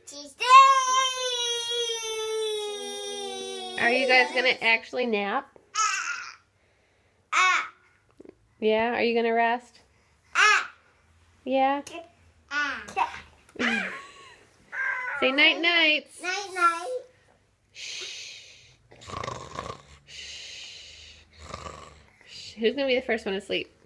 Are you guys gonna actually nap? Yeah? Are you gonna rest? Yeah? Say night nights. Night night. Who's gonna be the first one to sleep?